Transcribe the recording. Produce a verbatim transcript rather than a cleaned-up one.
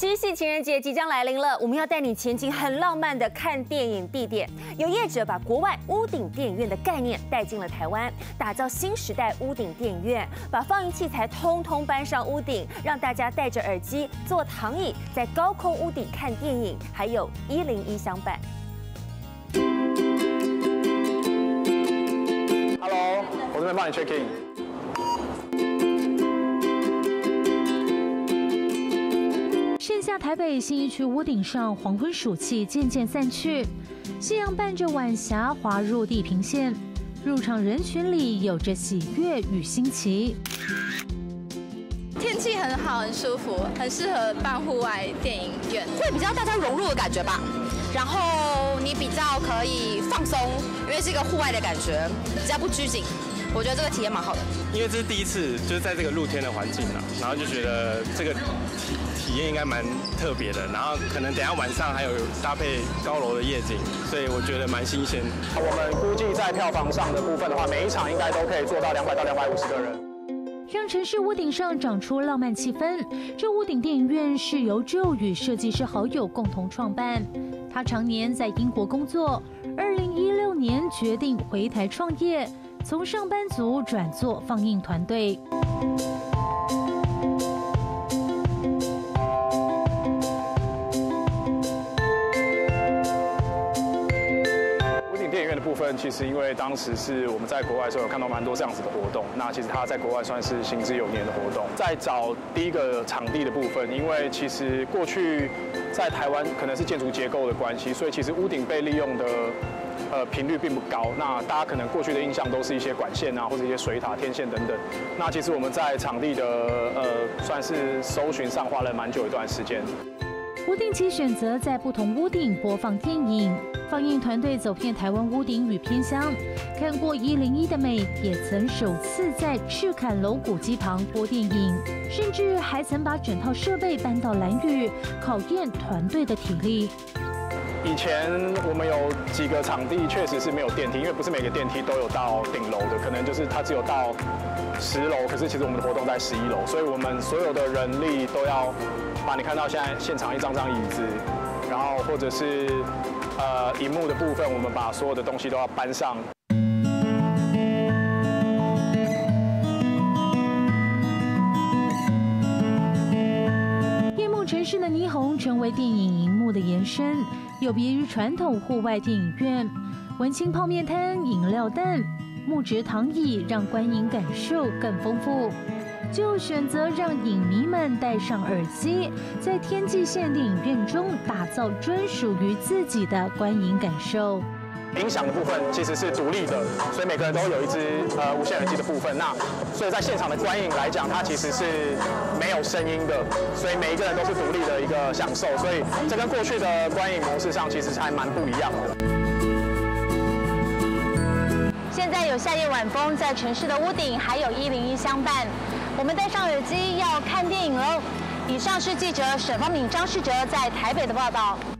七夕情人节即将来临了，我们要带你前进很浪漫的看电影地点。有业者把国外屋顶电影院的概念带进了台湾，打造新时代屋顶电影院，把放映器材通通搬上屋顶，让大家戴着耳机、坐躺椅，在高空屋顶看电影，还有一零一相伴。 Hello， 我这边帮你 check in。 盛夏台北信义区屋顶上，黄昏暑气渐渐散去，夕阳伴着晚霞滑入地平线，入场人群里有着喜悦与新奇。 天气很好，很舒服，很适合办户外电影院， 会比较大家融入的感觉吧。然后你比较可以放松，因为是一个户外的感觉，比较不拘谨。 我觉得这个体验蛮好的， 因为这是第一次，就是在这个露天的环境啊，然后就觉得这个体体验应该蛮特别的，然后可能等一下晚上还有搭配高楼的夜景，所以我觉得蛮新鲜。 我们估计在票房上的部分的话，每一场应该都可以做到两百到两百五十个人。 让城市屋顶上长出浪漫气氛。这屋顶电影院是由周与设计师好友共同创办。他常年在英国工作，二零一六年决定回台创业，从上班族转做放映团队。 部分其实因为当时是我们在国外的时候有看到蛮多这样子的活动，那其实它在国外算是行之有年的活动。在找第一个场地的部分，因为其实过去在台湾可能是建筑结构的关系，所以其实屋顶被利用的呃频率并不高。那大家可能过去的印象都是一些管线啊，或者一些水塔、天线等等。那其实我们在场地的呃算是搜寻上花了蛮久一段时间。 不定期选择在不同屋顶播放电影，放映团队走遍台湾屋顶与偏乡，看过一零一的美，也曾首次在赤坎楼古迹旁播电影，甚至还曾把整套设备搬到兰屿，考验团队的体力。 以前我们有几个场地确实是没有电梯，因为不是每个电梯都有到顶楼的，可能就是它只有到十楼，可是其实我们的活动在十一楼，所以我们所有的人力都要。 把你看到现在现场一张张椅子，然后或者是呃荧幕的部分，我们把所有的东西都要搬上。 夜幕城市的霓虹成为电影荧幕的延伸，有别于传统户外电影院，文青泡面摊、饮料蛋、木质躺椅让观影感受更丰富。 就选择让影迷们戴上耳机，在天际线电影院中打造专属于自己的观影感受。 音响的部分其实是独立的，所以每个人都有一支呃无线耳机的部分。那所以在现场的观影来讲，它其实是没有声音的，所以每一个人都是独立的一个享受。所以这跟过去的观影模式上其实还蛮不一样的。 现在有夏夜晚风在城市的屋顶，还有一零一相伴。我们戴上耳机要看电影喽。以上是记者沈方敏、张世哲在台北的报道。